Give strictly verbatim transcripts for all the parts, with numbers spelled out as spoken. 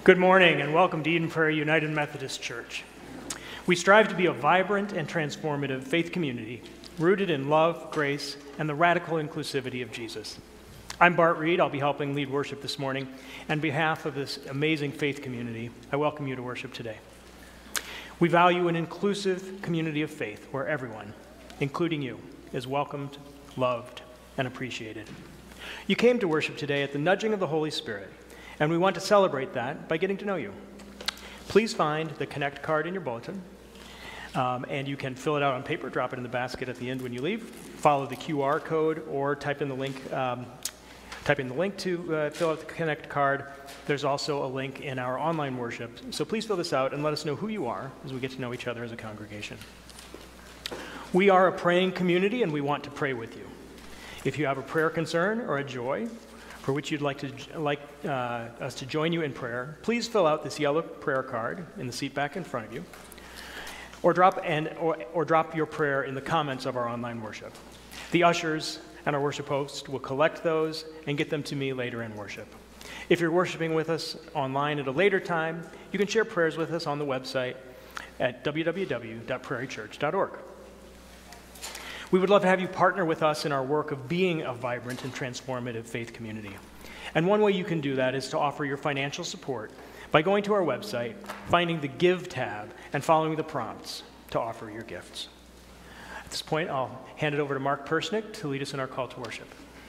Good morning and welcome to Eden Prairie United Methodist Church. We strive to be a vibrant and transformative faith community rooted in love, grace, and the radical inclusivity of Jesus. I'm Bart Reed. I'll be helping lead worship this morning. On behalf of this amazing faith community, I welcome you to worship today. We value an inclusive community of faith where everyone, including you, is welcomed, loved, and appreciated. You came to worship today at the nudging of the Holy Spirit, and we want to celebrate that by getting to know you. Please find the Connect card in your bulletin, um, and you can fill it out on paper, drop it in the basket at the end when you leave, follow the Q R code, or type in the link, um, type in the link to uh, fill out the Connect card. There's also a link in our online worship, so please fill this out and let us know who you are as we get to know each other as a congregation. We are a praying community, and we want to pray with you. If you have a prayer concern or a joy for which you'd like to like uh, us to join you in prayer, please fill out this yellow prayer card in the seat back in front of you, or drop and or, or drop your prayer in the comments of our online worship. The ushers and our worship host will collect those and get them to me later in worship. If you're worshiping with us online at a later time, you can share prayers with us on the website at w w w dot prairie church dot org. We would love to have you partner with us in our work of being a vibrant and transformative faith community. And one way you can do that is to offer your financial support by going to our website, finding the Give tab, and following the prompts to offer your gifts. At this point, I'll hand it over to Mark Persnick to lead us in our call to worship.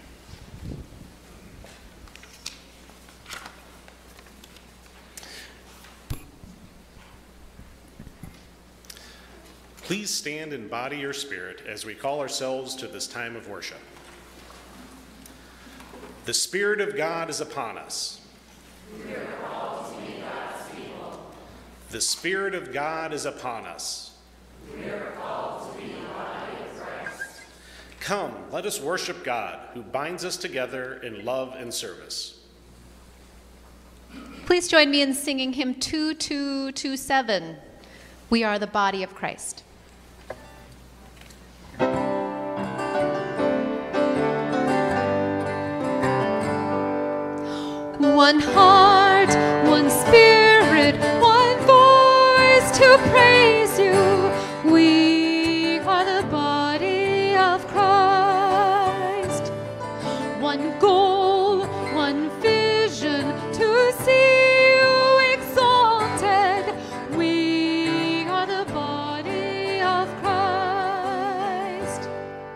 Please stand and body your spirit as we call ourselves to this time of worship. The Spirit of God is upon us. We are called to be God's people. The Spirit of God is upon us. We are called to be the body of Christ. Come, let us worship God, who binds us together in love and service. Please join me in singing hymn two two two seven. We are the body of Christ. One heart, one spirit, one voice to praise you. We are the body of Christ. One goal, one vision to see you exalted. We are the body of Christ.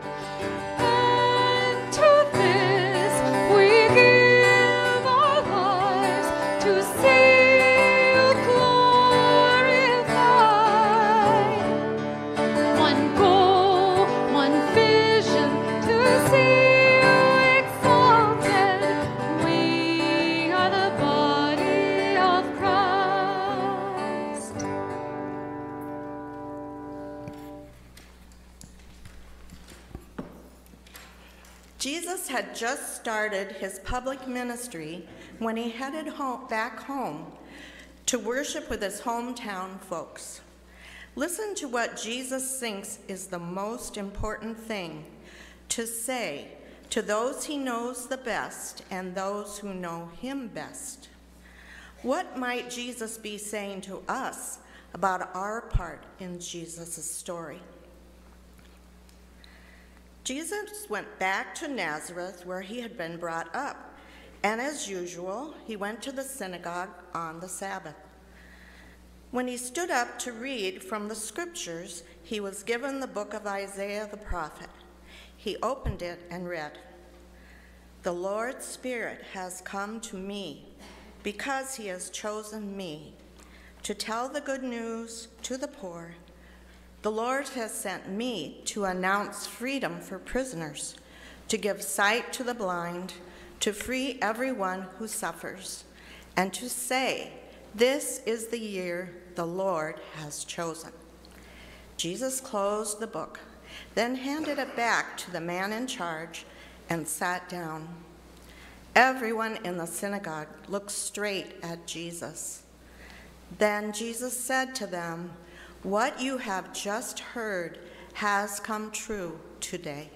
And to this we give to see you glorified. One goal, one vision, to see you exalted. We are the body of Christ. Jesus had just started his public ministry when he headed home, back home to worship with his hometown folks. Listen to what Jesus thinks is the most important thing to say to those he knows the best and those who know him best. What might Jesus be saying to us about our part in Jesus' story? Jesus went back to Nazareth, where he had been brought up, and as usual, he went to the synagogue on the Sabbath. When he stood up to read from the scriptures, he was given the book of Isaiah the prophet. He opened it and read, "The Lord's Spirit has come to me, because he has chosen me to tell the good news to the poor. The Lord has sent me to announce freedom for prisoners, to give sight to the blind, to free everyone who suffers, and to say, this is the year the Lord has chosen." Jesus closed the book, then handed it back to the man in charge and sat down. Everyone in the synagogue looked straight at Jesus. Then Jesus said to them, "What you have just heard has come true today."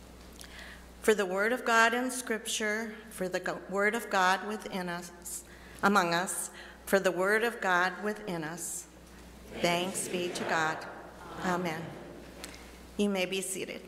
For the word of God in Scripture, for the word of God within us, among us for the word of God within us. Thanks be to God. Amen. You may be seated.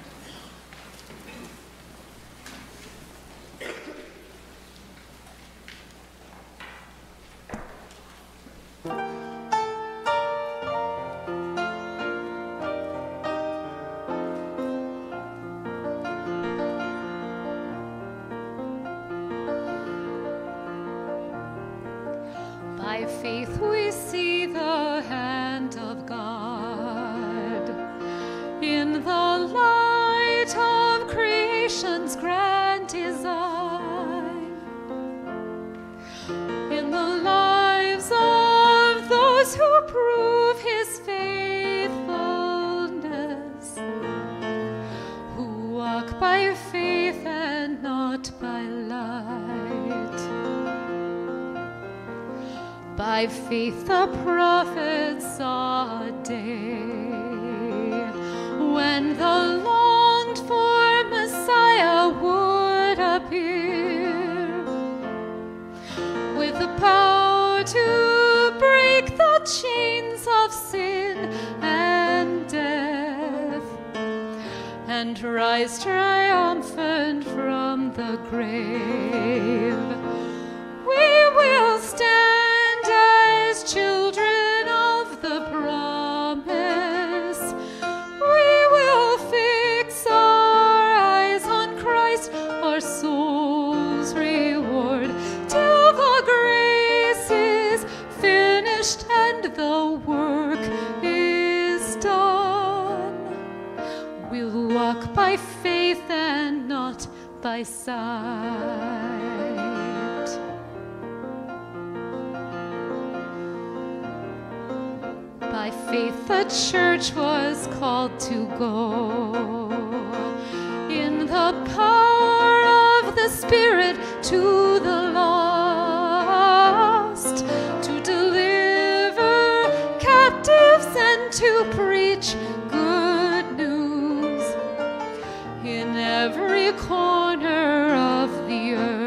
By faith we see the hand of God in the light of creation's grand design, in the lives of those who prove his faithfulness, who walk by faith and not by light. By faith the prophets saw a day when the longed-for Messiah would appear, with the power to break the chains of sin and death, and rise triumphant from the grave. We will stand children of the promise. We will fix our eyes on Christ, our soul's reward, till the grace is finished and the work is done. We'll walk by faith and not by sight. By faith the church was called to go in the power of the Spirit to the lost, to deliver captives and to preach good news in every corner of the earth.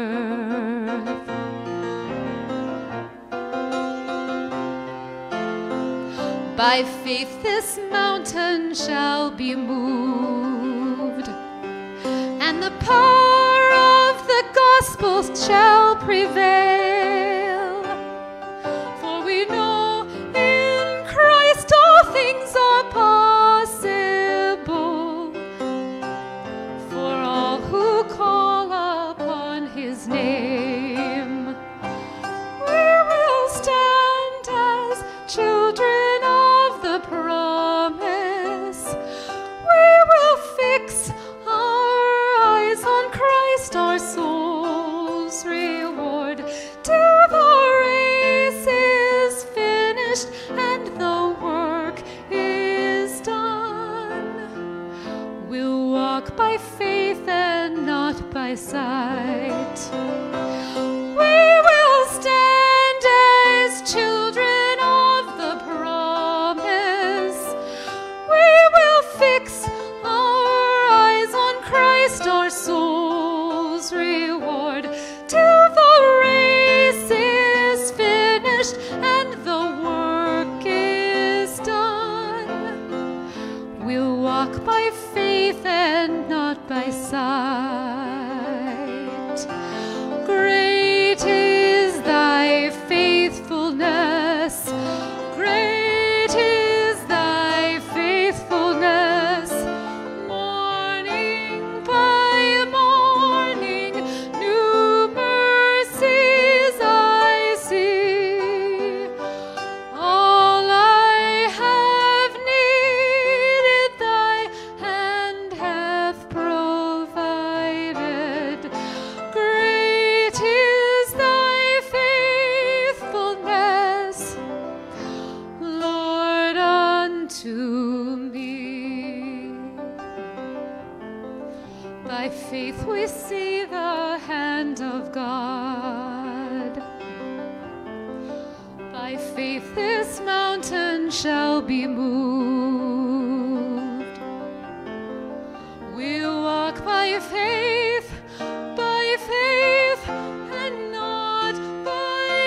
By faith this mountain shall be moved, and the power of the gospel shall prevail. For we know in Christ all things are possible, for all who call upon his name. We will stand as children promise. We will fix our eyes on Christ, our soul's reward, till the race is finished and the work is done. We'll walk by faith and not by sight. We will stand as children fix our eyes on Christ, our soul's reward, till the race is finished and the work is done. We'll walk by faith and not by sight. Great is thy faithfulness. Great is thy faithfulness. Morning by morning, new mercies I see. All I have needed, thy hand hath provided. Great is thy faithfulness, Lord, unto me. By faith we see the hand of God. By faith this mountain shall be moved. We'll walk by faith, by faith, and not by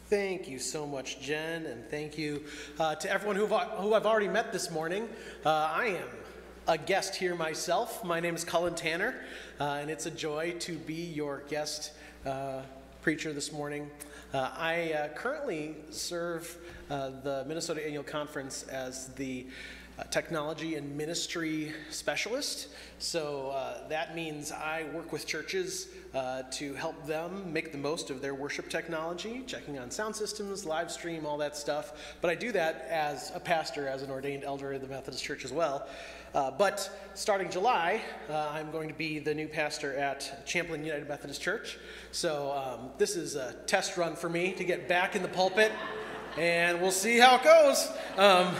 Thank you so much, Jen, and thank you uh, to everyone who've, who I've already met this morning. Uh, I am a guest here myself. My name is Cullen Tanner, uh, and it's a joy to be your guest uh, preacher this morning. Uh, I uh, currently serve uh, the Minnesota Annual Conference as the uh, Technology and Ministry Specialist. So uh, that means I work with churches uh, to help them make the most of their worship technology, checking on sound systems, live stream, all that stuff. But I do that as a pastor, as an ordained elder of the Methodist Church as well. Uh, but starting July, uh, I'm going to be the new pastor at Champlain United Methodist Church. So um, this is a test run for me to get back in the pulpit, and we'll see how it goes. Um,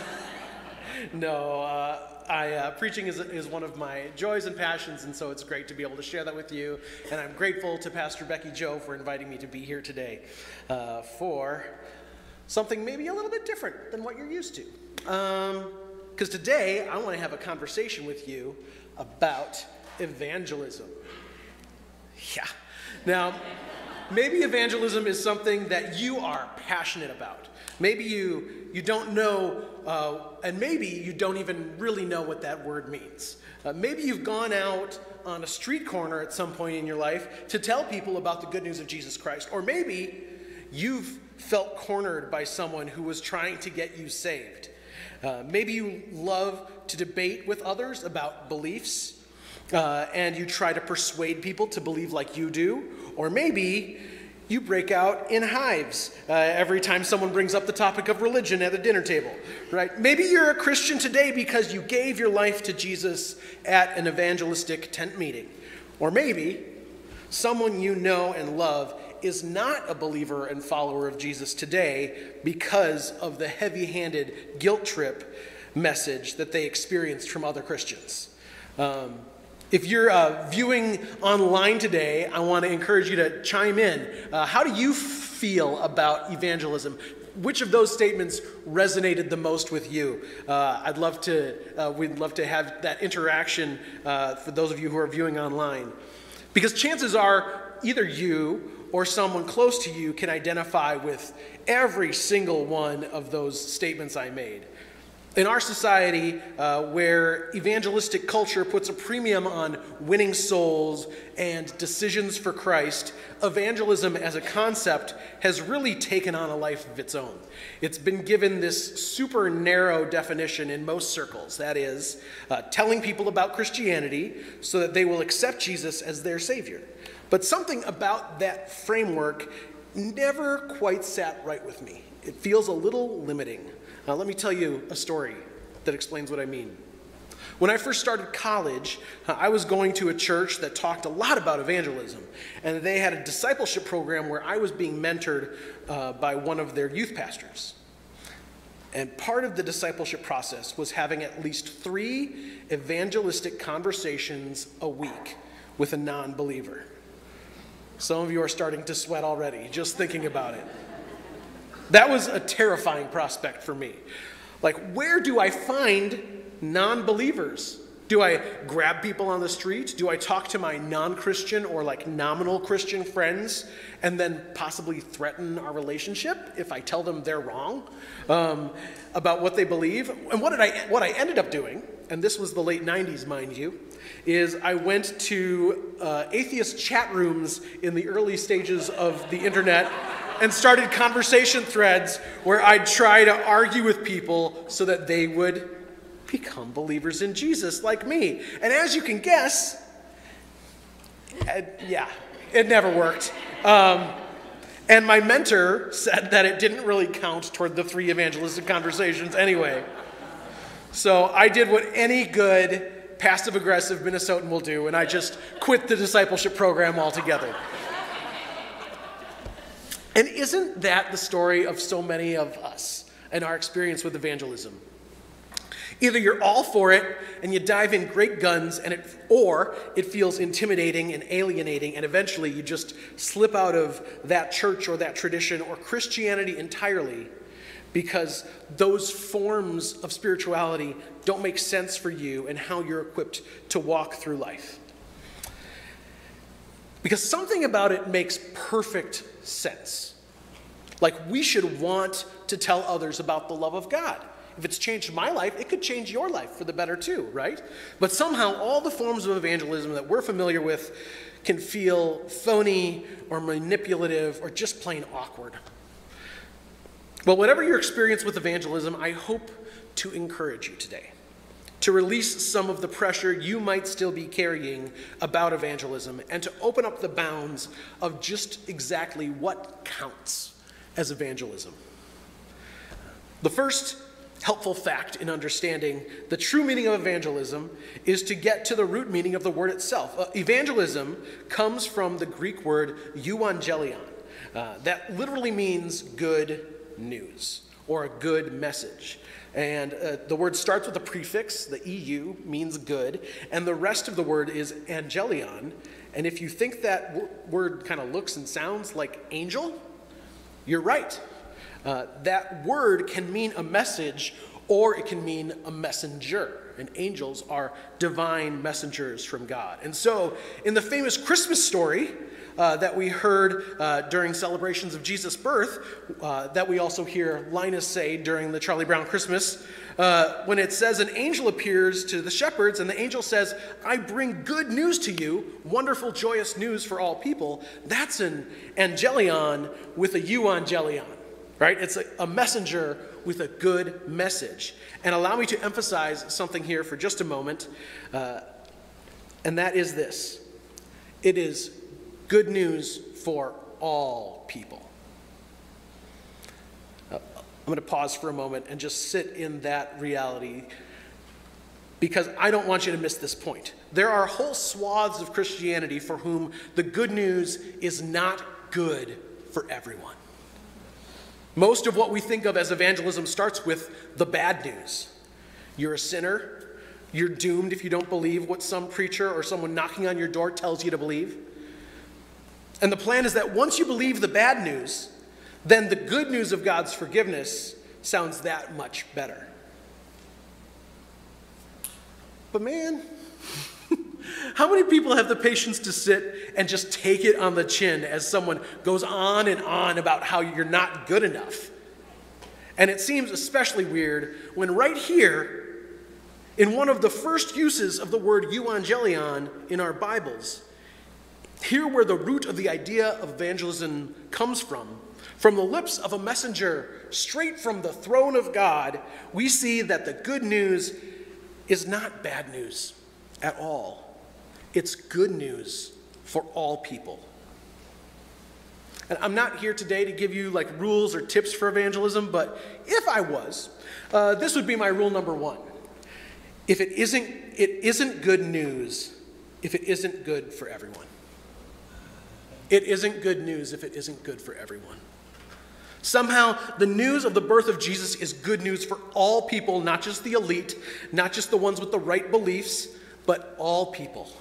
no, uh, I, uh, preaching is, is one of my joys and passions, and so it's great to be able to share that with you. And I'm grateful to Pastor Becky Joe for inviting me to be here today uh, for something maybe a little bit different than what you're used to. Um, Because today, I want to have a conversation with you about evangelism. Yeah. Now, maybe evangelism is something that you are passionate about. Maybe you, you don't know, uh, and maybe you don't even really know what that word means. Uh, maybe you've gone out on a street corner at some point in your life to tell people about the good news of Jesus Christ. Or maybe you've felt cornered by someone who was trying to get you saved. Uh, maybe you love to debate with others about beliefs, uh, and you try to persuade people to believe like you do. Or maybe you break out in hives uh, every time someone brings up the topic of religion at a dinner table, right? Maybe you're a Christian today because you gave your life to Jesus at an evangelistic tent meeting. Or maybe someone you know and love is not a believer and follower of Jesus today because of the heavy-handed guilt trip message that they experienced from other Christians. Um, if you're uh, viewing online today, I want to encourage you to chime in. Uh, how do you feel about evangelism? Which of those statements resonated the most with you? Uh, I'd love to, uh, we'd love to have that interaction uh, for those of you who are viewing online. Because chances are either you or someone close to you can identify with every single one of those statements I made. In our society, uh, where evangelistic culture puts a premium on winning souls and decisions for Christ, evangelism as a concept has really taken on a life of its own. It's been given this super narrow definition in most circles. That is, uh, telling people about Christianity so that they will accept Jesus as their Savior. But something about that framework never quite sat right with me. It feels a little limiting. Uh, let me tell you a story that explains what I mean. When I first started college, uh, I was going to a church that talked a lot about evangelism, and they had a discipleship program where I was being mentored uh, by one of their youth pastors. And part of the discipleship process was having at least three evangelistic conversations a week with a non-believer. Some of you are starting to sweat already, just thinking about it. That was a terrifying prospect for me. Like, where do I find non-believers? Do I grab people on the street? Do I talk to my non-Christian or like nominal Christian friends and then possibly threaten our relationship if I tell them they're wrong um, about what they believe? And what did I, what I ended up doing, and this was the late nineties, mind you, is I went to uh, atheist chat rooms in the early stages of the internet and started conversation threads where I'd try to argue with people so that they would become believers in Jesus like me. And as you can guess, it, yeah, it never worked. Um, and my mentor said that it didn't really count toward the three evangelistic conversations anyway. So I did what any good passive-aggressive Minnesotan will do, and I just quit the discipleship program altogether. And isn't that the story of so many of us and our experience with evangelism? Either you're all for it and you dive in great guns, and it, or it feels intimidating and alienating, and eventually you just slip out of that church or that tradition or Christianity entirely because those forms of spirituality don't make sense for you and how you're equipped to walk through life. Because something about it makes perfect sense. Like, we should want to tell others about the love of God. If it's changed my life, it could change your life for the better too, right? But somehow all the forms of evangelism that we're familiar with can feel phony or manipulative or just plain awkward. Well, whatever your experience with evangelism, I hope to encourage you today to release some of the pressure you might still be carrying about evangelism and to open up the bounds of just exactly what counts as evangelism. The first helpful fact in understanding the true meaning of evangelism is to get to the root meaning of the word itself. Uh, evangelism comes from the Greek word euangelion. Uh, that literally means good news or a good message. And uh, the word starts with a prefix, the E U means good, and the rest of the word is angelion. And if you think that w- word kind of looks and sounds like angel, you're right. Uh, that word can mean a message or it can mean a messenger. And angels are divine messengers from God. And so in the famous Christmas story uh, that we heard uh, during celebrations of Jesus' birth, uh, that we also hear Linus say during the Charlie Brown Christmas, uh, when it says an angel appears to the shepherds and the angel says, I bring good news to you, wonderful, joyous news for all people, that's an angelion with a euangelion. Right? It's a, a messenger with a good message. And allow me to emphasize something here for just a moment, uh, and that is this. It is good news for all people. Uh, I'm going to pause for a moment and just sit in that reality because I don't want you to miss this point. There are whole swaths of Christianity for whom the good news is not good for everyone. Most of what we think of as evangelism starts with the bad news. You're a sinner. You're doomed if you don't believe what some preacher or someone knocking on your door tells you to believe. And the plan is that once you believe the bad news, then the good news of God's forgiveness sounds that much better. But man, how many people have the patience to sit and just take it on the chin as someone goes on and on about how you're not good enough? And it seems especially weird when right here, in one of the first uses of the word euangelion in our Bibles, here where the root of the idea of evangelism comes from, from the lips of a messenger straight from the throne of God, we see that the good news is not bad news at all. It's good news for all people. And I'm not here today to give you like rules or tips for evangelism, but if I was, uh, this would be my rule number one. If it isn't, it isn't good news if it isn't good for everyone. It isn't good news if it isn't good for everyone. Somehow, the news of the birth of Jesus is good news for all people, not just the elite, not just the ones with the right beliefs, but all people.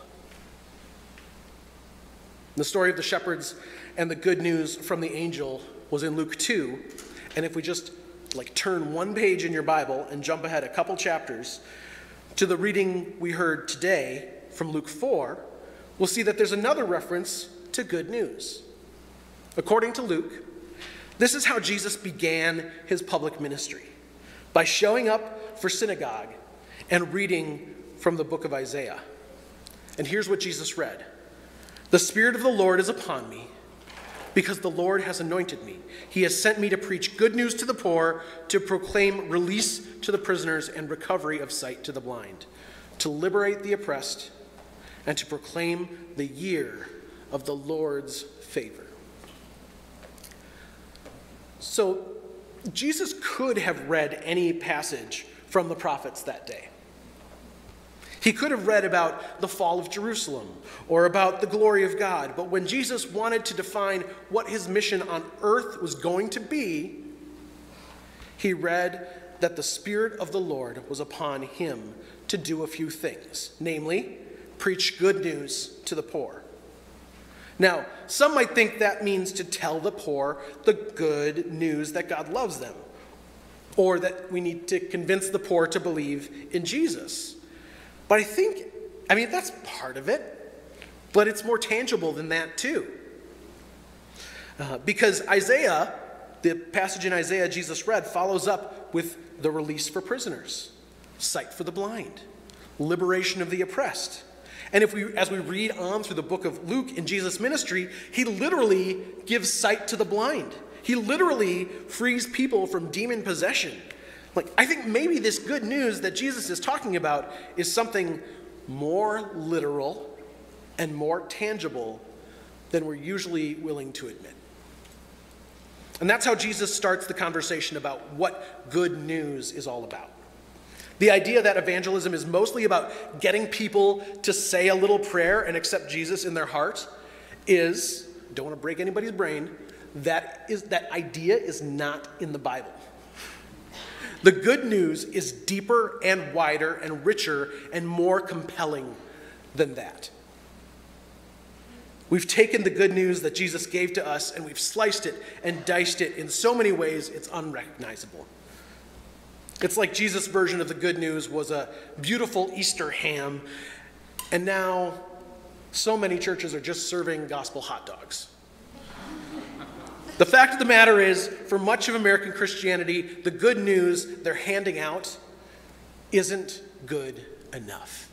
The story of the shepherds and the good news from the angel was in Luke two. And if we just like turn one page in your Bible and jump ahead a couple chapters to the reading we heard today from Luke four, we'll see that there's another reference to good news. According to Luke, this is how Jesus began his public ministry, by showing up for synagogue and reading from the book of Isaiah. And here's what Jesus read. The Spirit of the Lord is upon me, because the Lord has anointed me. He has sent me to preach good news to the poor, to proclaim release to the prisoners and recovery of sight to the blind, to liberate the oppressed, and to proclaim the year of the Lord's favor. So Jesus could have read any passage from the prophets that day. He could have read about the fall of Jerusalem or about the glory of God. But when Jesus wanted to define what his mission on earth was going to be, he read that the Spirit of the Lord was upon him to do a few things, namely, preach good news to the poor. Now, some might think that means to tell the poor the good news that God loves them, or that we need to convince the poor to believe in Jesus. But I think, I mean, that's part of it, but it's more tangible than that too. Uh, because Isaiah the passage in Isaiah Jesus read follows up with the release for prisoners, sight for the blind, liberation of the oppressed. And if we, as we read on through the book of Luke in Jesus' ministry, he literally gives sight to the blind. He literally frees people from demon possession. Like, I think maybe this good news that Jesus is talking about is something more literal and more tangible than we're usually willing to admit. And that's how Jesus starts the conversation about what good news is all about. The idea that evangelism is mostly about getting people to say a little prayer and accept Jesus in their heart is, don't want to break anybody's brain, that is that idea is not in the Bible. The good news is deeper and wider and richer and more compelling than that. We've taken the good news that Jesus gave to us and we've sliced it and diced it in so many ways it's unrecognizable. It's like Jesus' version of the good news was a beautiful Easter ham, and now so many churches are just serving gospel hot dogs. The fact of the matter is, for much of American Christianity, the good news they're handing out isn't good enough.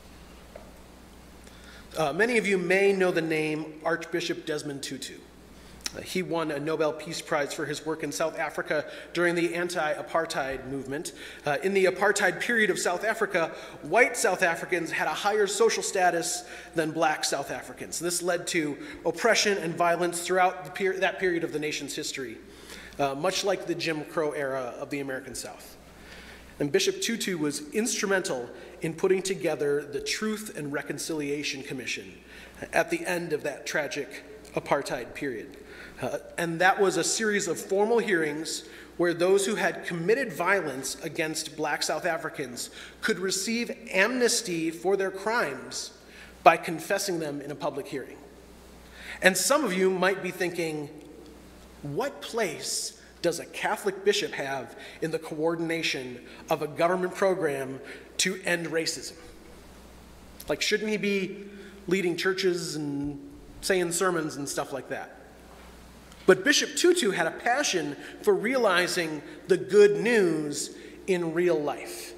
Uh, many of you may know the name Archbishop Desmond Tutu. Uh, he won a Nobel Peace Prize for his work in South Africa during the anti-apartheid movement. Uh, in the apartheid period of South Africa, white South Africans had a higher social status than black South Africans. This led to oppression and violence throughout the per- that period of the nation's history, uh, much like the Jim Crow era of the American South. And Bishop Tutu was instrumental in putting together the Truth and Reconciliation Commission at the end of that tragic apartheid period. Uh, and that was a series of formal hearings where those who had committed violence against black South Africans could receive amnesty for their crimes by confessing them in a public hearing. And some of you might be thinking, what place does a Catholic bishop have in the coordination of a government program to end racism? Like, shouldn't he be leading churches and saying sermons and stuff like that? But Bishop Tutu had a passion for realizing the good news in real life.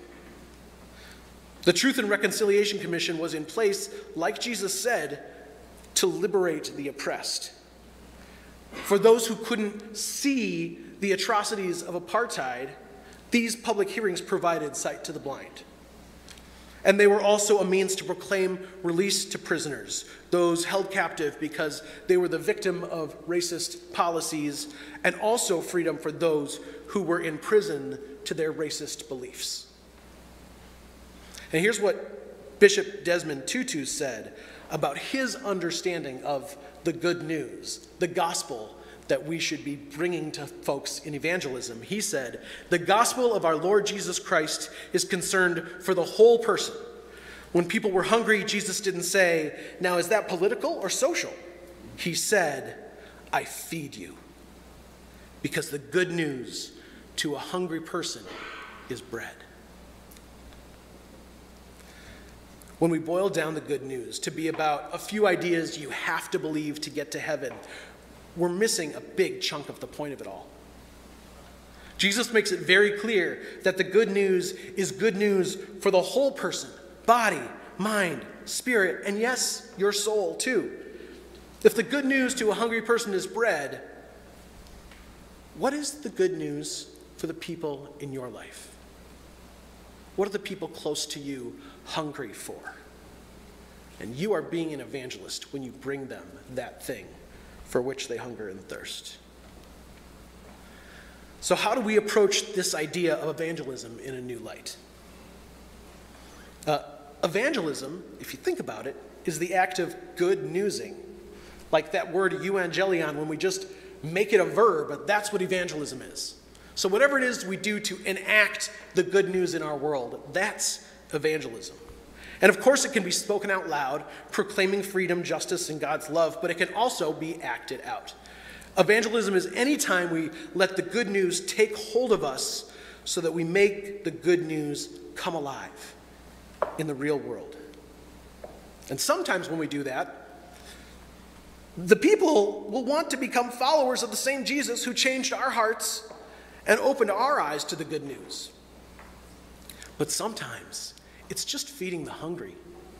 The Truth and Reconciliation Commission was in place, like Jesus said, to liberate the oppressed. For those who couldn't see the atrocities of apartheid, these public hearings provided sight to the blind. And they were also a means to proclaim release to prisoners, those held captive because they were the victim of racist policies, and also freedom for those who were in prison to their racist beliefs. And here's what Bishop Desmond Tutu said about his understanding of the good news, the gospel that we should be bringing to folks in evangelism. He said, "The gospel of our Lord Jesus Christ is concerned for the whole person. When people were hungry, Jesus didn't say, 'Now is that political or social?' He said, 'I feed you.' Because the good news to a hungry person is bread." When we boil down the good news to be about a few ideas you have to believe to get to heaven, we're missing a big chunk of the point of it all. Jesus makes it very clear that the good news is good news for the whole person, body, mind, spirit, and yes, your soul too. If the good news to a hungry person is bread, what is the good news for the people in your life? What are the people close to you hungry for? And you are being an evangelist when you bring them that thing for which they hunger and thirst. So how do we approach this idea of evangelism in a new light? Uh, evangelism, if you think about it, is the act of good newsing. Like that word evangelion, when we just make it a verb, that's what evangelism is. So whatever it is we do to enact the good news in our world, that's evangelism. And of course it can be spoken out loud, proclaiming freedom, justice, and God's love, but it can also be acted out. Evangelism is any time we let the good news take hold of us so that we make the good news come alive in the real world. And sometimes when we do that, The people will want to become followers of the same Jesus who changed our hearts and opened our eyes to the good news. But sometimes it's just feeding the hungry.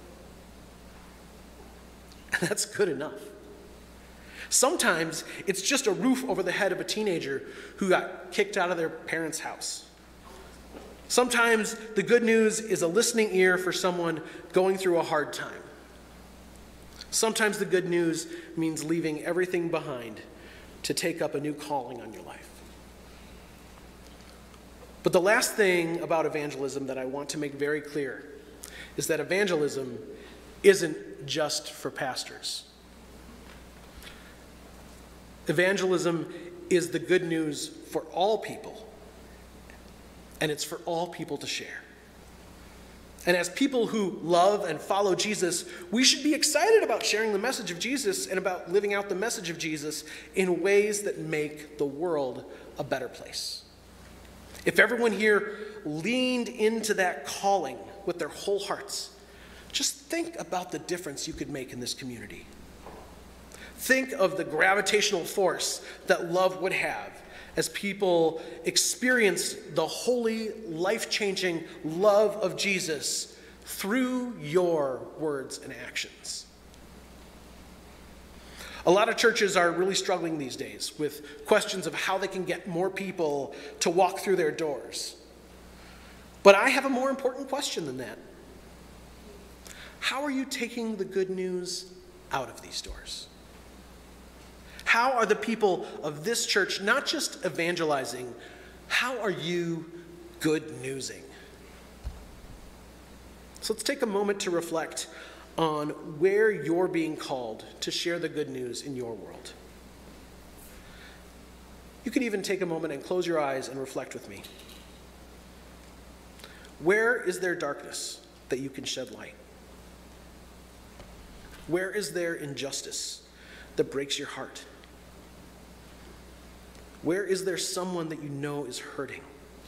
And that's good enough. Sometimes it's just a roof over the head of a teenager who got kicked out of their parents' house. Sometimes the good news is a listening ear for someone going through a hard time. Sometimes the good news means leaving everything behind to take up a new calling on your life. But the last thing about evangelism that I want to make very clear is that evangelism isn't just for pastors. Evangelism is the good news for all people, and it's for all people to share. And as people who love and follow Jesus, we should be excited about sharing the message of Jesus and about living out the message of Jesus in ways that make the world a better place. If everyone here leaned into that calling with their whole hearts, just think about the difference you could make in this community. Think of the gravitational force that love would have as people experience the holy, life-changing love of Jesus through your words and actions. A lot of churches are really struggling these days with questions of how they can get more people to walk through their doors. But I have a more important question than that. How are you taking the good news out of these doors? How are the people of this church not just evangelizing, how are you good newsing? So let's take a moment to reflect on where you're being called to share the good news in your world. You can even take a moment and close your eyes and reflect with me. Where is there darkness that you can shed light? Where is there injustice that breaks your heart? Where is there someone that you know is hurting?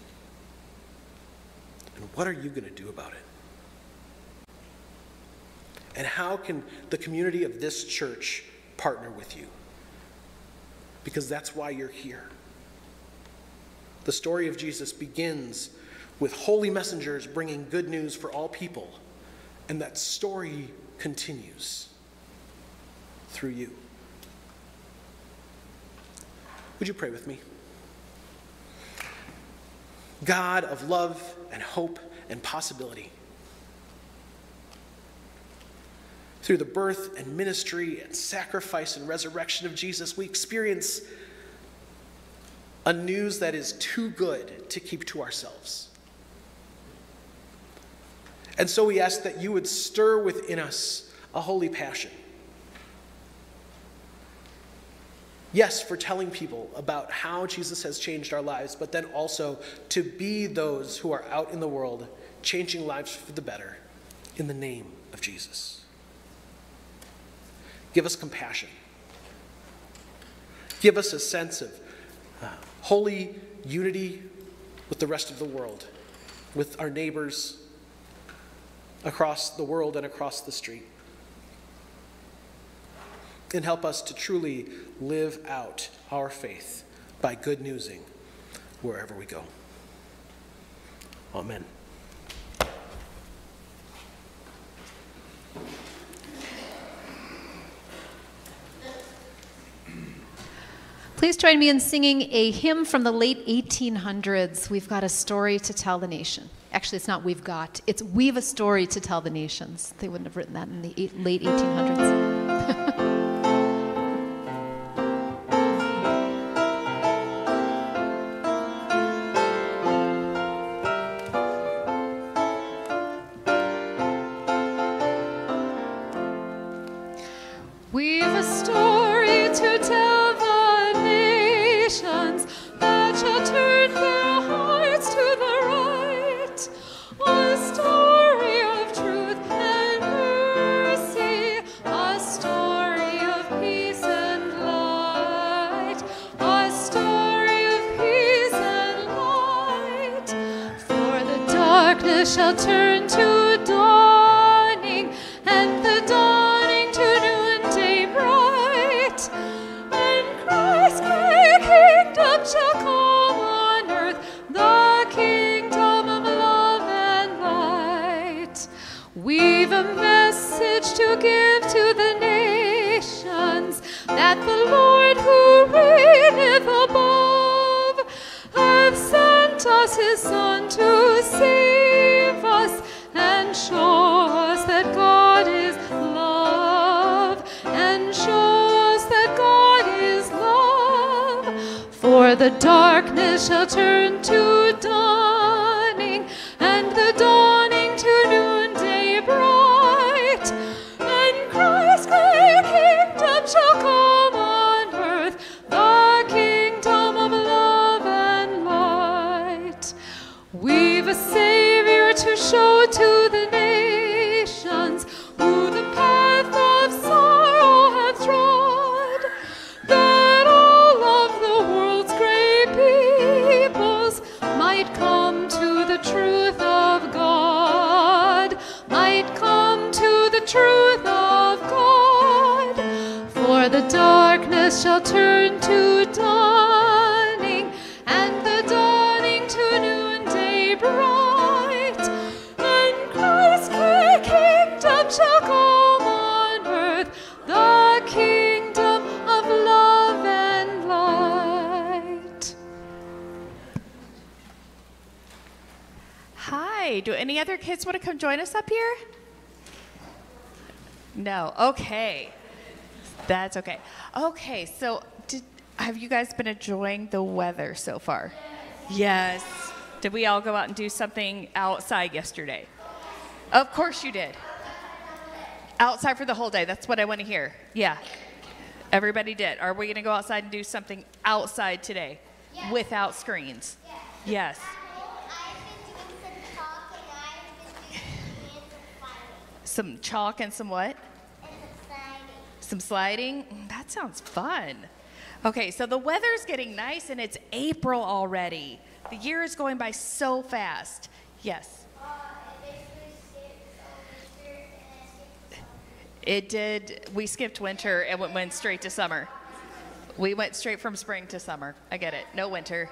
And what are you going to do about it? And how can the community of this church partner with you? Because that's why you're here. The story of Jesus begins with holy messengers bringing good news for all people, and that story continues through you. Would you pray with me? God of love and hope and possibility, through the birth and ministry and sacrifice and resurrection of Jesus, we experience a news that is too good to keep to ourselves. And so we ask that you would stir within us a holy passion. Yes, for telling people about how Jesus has changed our lives, but then also to be those who are out in the world changing lives for the better in the name of Jesus. Give us compassion. Give us a sense of uh, holy unity with the rest of the world, with our neighbors across the world and across the street. And help us to truly live out our faith by good newsing wherever we go. Amen. Please join me in singing a hymn from the late eighteen hundreds. We've got a story to tell the nation. Actually, it's not we've got, it's we've a story to tell the nations. They wouldn't have written that in the eight, late eighteen hundreds. We've a story to tell the nations that shall turn their hearts to the right. A story of truth and mercy, a story of peace and light, a story of peace and light. For the darkness shall turn to dawning, and the dawning to noonday bright. us his Son to save us and show us that God is love, and show us that God is love. For the darkness shall turn to dawning, and the dawning to noonday bright, and Christ's great kingdom shall come on earth, the kingdom of love and light. We've a Savior to show to the nations, who the path of sorrow hath trod, that all of the world's great peoples might come to the truth of God, might come to the truth of God. For the darkness shall turn to dawning, and the dawning to noonday bright, and Christ's great kingdom shall come on earth, the kingdom of love and light. Hi, do any other kids want to come join us up here? No, okay. That's okay. Okay, so did, have you guys been enjoying the weather so far? Yes. Yes. Did we all go out and do something outside yesterday? Of course you did. Outside for the whole day. That's what I want to hear. Yeah. Everybody did. Are we going to go outside and do something outside today? Yes. Without screens? Yes. Yes. Some chalk and some what? And some sliding. Some sliding? Mm, that sounds fun. Okay, so the weather's getting nice and it's April already. The year is going by so fast. Yes? Uh, it did. We skipped winter and went, went straight to summer. We went straight from spring to summer. I get it. No winter.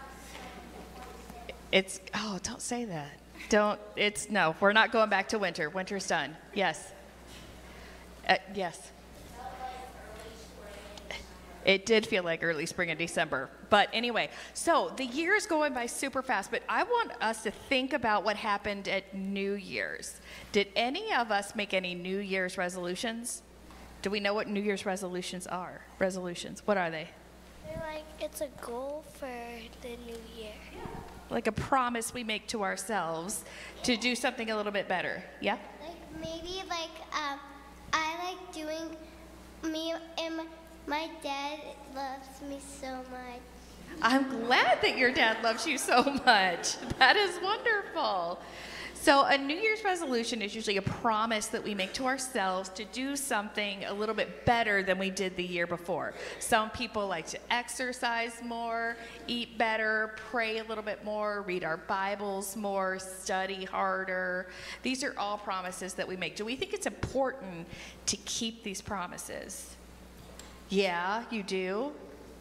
It's, oh, don't say that. Don't, it's, no, we're not going back to winter. Winter's done. Yes. Uh, yes. It did feel like early spring in December. But anyway, so the year is going by super fast, but I want us to think about what happened at New Year's. Did any of us make any New Year's resolutions? Do we know what New Year's resolutions are? Resolutions, what are they? They're like, it's a goal for the new year. Like a promise we make to ourselves to do something a little bit better. Yeah? Like maybe like, um, I like doing, me and my, my dad loves me so much. I'm glad that your dad loves you so much. That is wonderful. So a New Year's resolution is usually a promise that we make to ourselves to do something a little bit better than we did the year before. Some people like to exercise more, eat better, pray a little bit more, read our Bibles more, study harder. These are all promises that we make. Do we think it's important to keep these promises? Yeah, you do.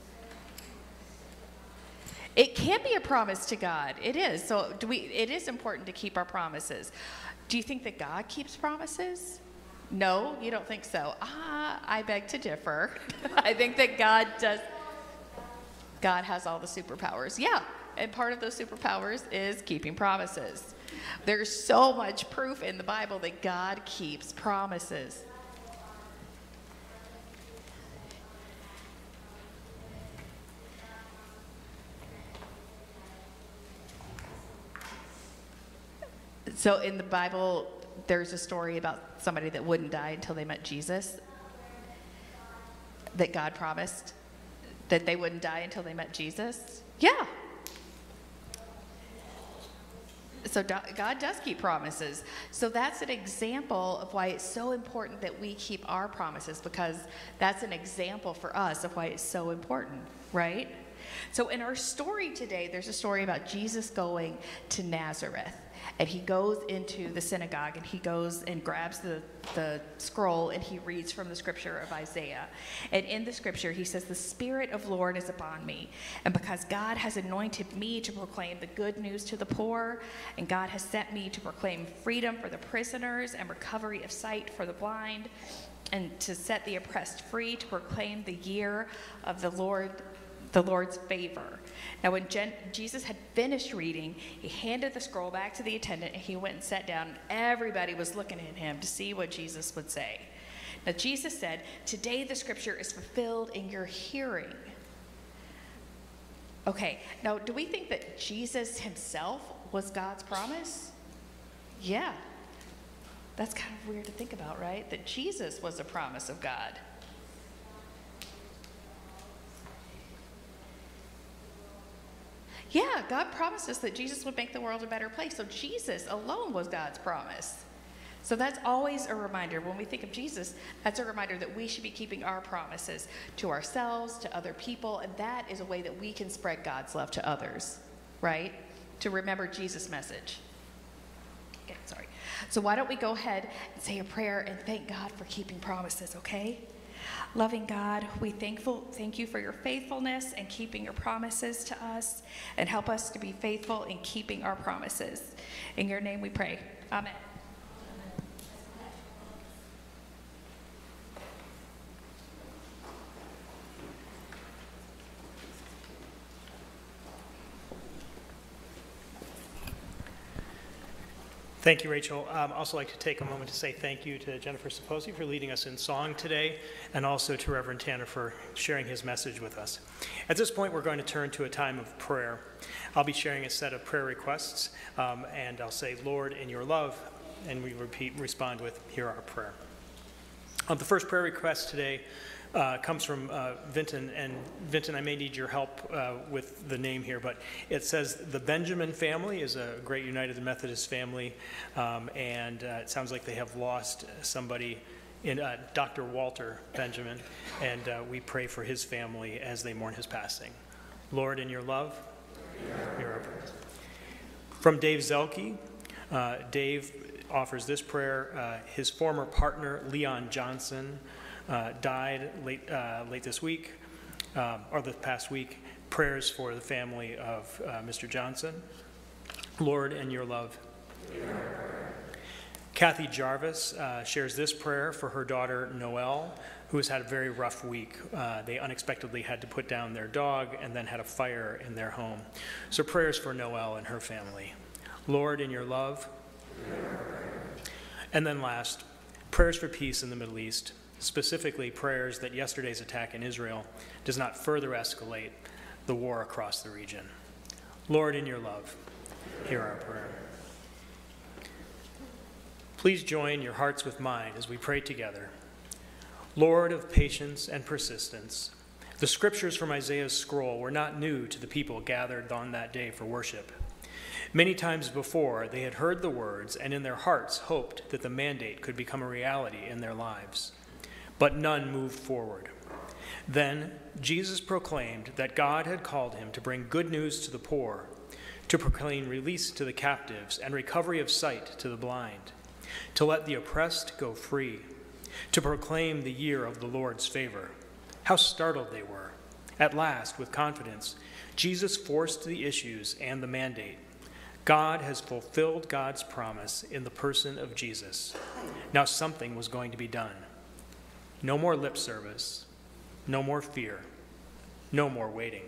It can be a promise to God. It is. So do we, it is important to keep our promises. Do you think that God keeps promises? No, you don't think so. Ah, I beg to differ. I think that God does. God has all the superpowers. Yeah, and part of those superpowers is keeping promises. There's so much proof in the Bible that God keeps promises. So in the Bible, there's a story about somebody that wouldn't die until they met Jesus, that God promised that they wouldn't die until they met Jesus. Yeah. So God does keep promises. So that's an example of why it's so important that we keep our promises, because that's an example for us of why it's so important, right? So in our story today, there's a story about Jesus going to Nazareth. And he goes into the synagogue and he goes and grabs the, the scroll and he reads from the scripture of Isaiah. And in the scripture, he says, "The Spirit of Lord is upon me. And because God has anointed me to proclaim the good news to the poor, and God has sent me to proclaim freedom for the prisoners and recovery of sight for the blind, and to set the oppressed free, to proclaim the year of the Lord, the Lord's favor. Now, when Jen, Jesus had finished reading, he handed the scroll back to the attendant, and he went and sat down, and everybody was looking at him to see what Jesus would say. Now, Jesus said, "Today the scripture is fulfilled in your hearing." Okay, now, do we think that Jesus himself was God's promise? Yeah. That's kind of weird to think about, right? That Jesus was a promise of God. Yeah, God promised us that Jesus would make the world a better place. So Jesus alone was God's promise. So that's always a reminder. When we think of Jesus, that's a reminder that we should be keeping our promises to ourselves, to other people, and that is a way that we can spread God's love to others, right? To remember Jesus' message. Okay, sorry. So why don't we go ahead and say a prayer and thank God for keeping promises, okay? Loving God, we thankful, thank you for your faithfulness and keeping your promises to us, and help us to be faithful in keeping our promises. In your name we pray. Amen. Thank you, Rachel. Um, I'd also like to take a moment to say thank you to Jennifer Saposi for leading us in song today, and also to Reverend Tanner for sharing his message with us. At this point, we're going to turn to a time of prayer. I'll be sharing a set of prayer requests, um, and I'll say, "Lord, in your love," and we repeat, respond with, "Hear our prayer." Um, the first prayer request today Uh, comes from uh, Vinton, and Vinton, I may need your help uh, with the name here, but it says the Benjamin family is a great United Methodist family, um, and uh, it sounds like they have lost somebody in uh, Doctor Walter Benjamin, and uh, we pray for his family as they mourn his passing. Lord, in your love, hear our prayers. From Dave Zelke, uh, Dave offers this prayer. Uh, his former partner, Leon Johnson, Uh, died late uh, late this week, um, or the past week. Prayers for the family of uh, Mister Johnson. Lord, in your love. Kathy Jarvis uh, shares this prayer for her daughter, Noelle, who has had a very rough week. Uh, they unexpectedly had to put down their dog and then had a fire in their home. So prayers for Noelle and her family. Lord, in your love. And then last, prayers for peace in the Middle East. Specifically, prayers that yesterday's attack in Israel does not further escalate the war across the region. Lord, in your love, hear our prayer. Please join your hearts with mine as we pray together. Lord of patience and persistence, the scriptures from Isaiah's scroll were not new to the people gathered on that day for worship. Many times before, they had heard the words and in their hearts hoped that the mandate could become a reality in their lives. But none moved forward. Then Jesus proclaimed that God had called him to bring good news to the poor, to proclaim release to the captives and recovery of sight to the blind, to let the oppressed go free, to proclaim the year of the Lord's favor. How startled they were. At last, with confidence, Jesus forced the issues and the mandate. God has fulfilled God's promise in the person of Jesus. Now something was going to be done. No more lip service, no more fear, no more waiting.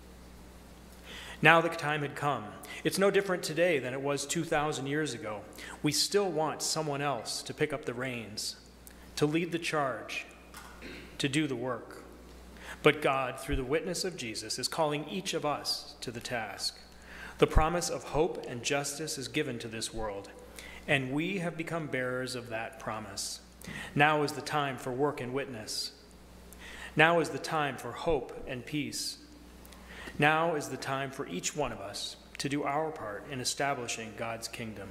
Now the time had come. It's no different today than it was two thousand years ago. We still want someone else to pick up the reins, to lead the charge, to do the work. But God, through the witness of Jesus, is calling each of us to the task. The promise of hope and justice is given to this world, and we have become bearers of that promise. Now is the time for work and witness. Now is the time for hope and peace. Now is the time for each one of us to do our part in establishing God's kingdom.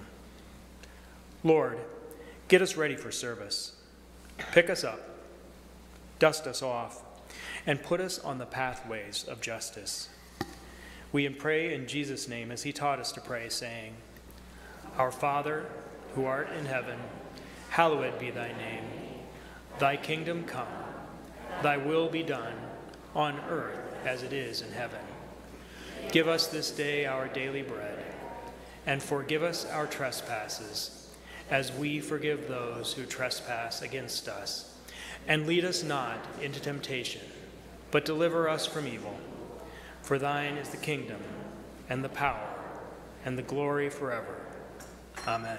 Lord, get us ready for service. Pick us up, dust us off, and put us on the pathways of justice. We pray in Jesus' name as he taught us to pray, saying, Our Father, who art in heaven, hallowed be thy name. Thy kingdom come, thy will be done, on earth as it is in heaven. Give us this day our daily bread, and forgive us our trespasses, as we forgive those who trespass against us. And lead us not into temptation, but deliver us from evil. For thine is the kingdom, and the power, and the glory forever. Amen.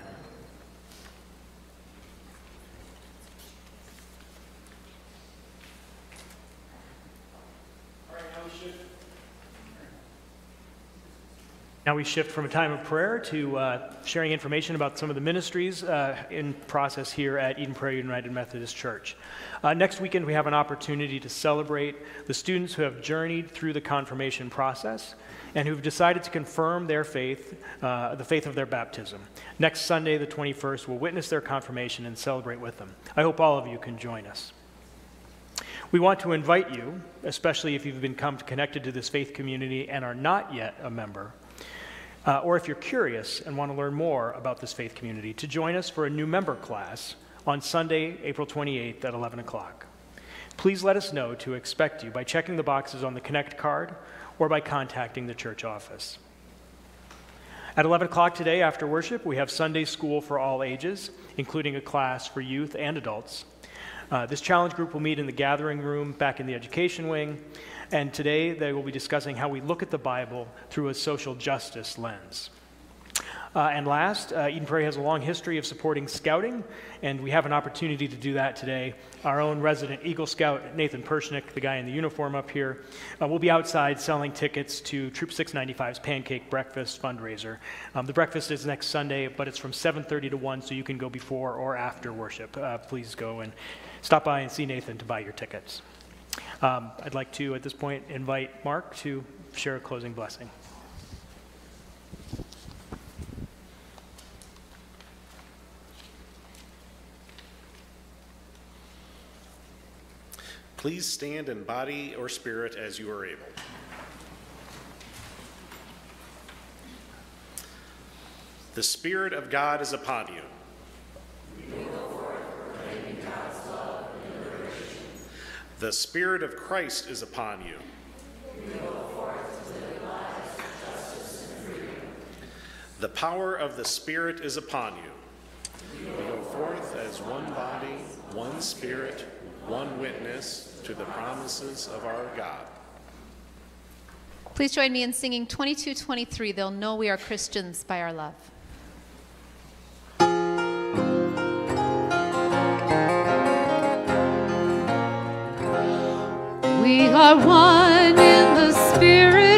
Now we shift from a time of prayer to uh, sharing information about some of the ministries uh, in process here at Eden Prairie United Methodist Church. Uh, next weekend we have an opportunity to celebrate the students who have journeyed through the confirmation process and who've decided to confirm their faith, uh, the faith of their baptism. Next Sunday, the twenty-first, we'll witness their confirmation and celebrate with them. I hope all of you can join us. We want to invite you, especially if you've become connected to this faith community and are not yet a member, Uh, or if you're curious and want to learn more about this faith community, to join us for a new member class on Sunday, April twenty-eighth at eleven o'clock. Please let us know to expect you by checking the boxes on the Connect card or by contacting the church office. At eleven o'clock today after worship, we have Sunday school for all ages, including a class for youth and adults. Uh, this challenge group will meet in the gathering room back in the education wing, and today they will be discussing how we look at the Bible through a social justice lens. Uh, and last, uh, Eden Prairie has a long history of supporting scouting, and we have an opportunity to do that today. Our own resident Eagle Scout, Nathan Pershnick, the guy in the uniform up here, uh, will be outside selling tickets to Troop six ninety-five's Pancake Breakfast fundraiser. Um, the breakfast is next Sunday, but it's from seven thirty to one, so you can go before or after worship. Uh, please go and stop by and see Nathan to buy your tickets. Um, I'd like to, at this point, invite Mark to share a closing blessing. Please stand in body or spirit as you are able. The Spirit of God is upon you. The Spirit of Christ is upon you. The power of the Spirit is upon you. We go forth as one body, one Spirit, one witness to the promises of our God. Please join me in singing twenty-two twenty-three, They'll Know We Are Christians by Our Love. We are one in the Spirit.